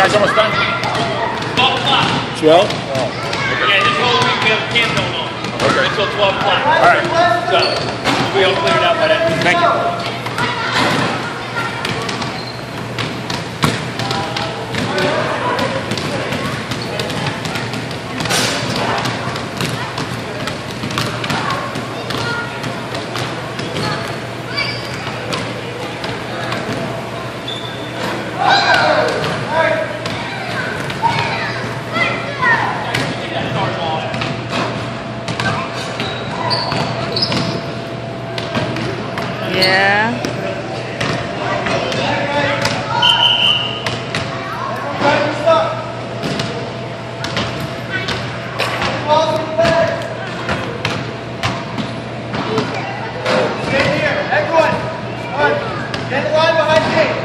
guys almost done? 12 o'clock. 12? Oh. Yeah, this whole week we have a camp going on. Okay. Until 12 o'clock. All right. So, we'll be able to clear it out by then. Thank you. Yeah. Stay here, everyone. Get in line behind me.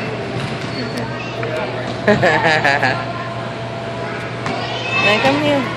Then come here.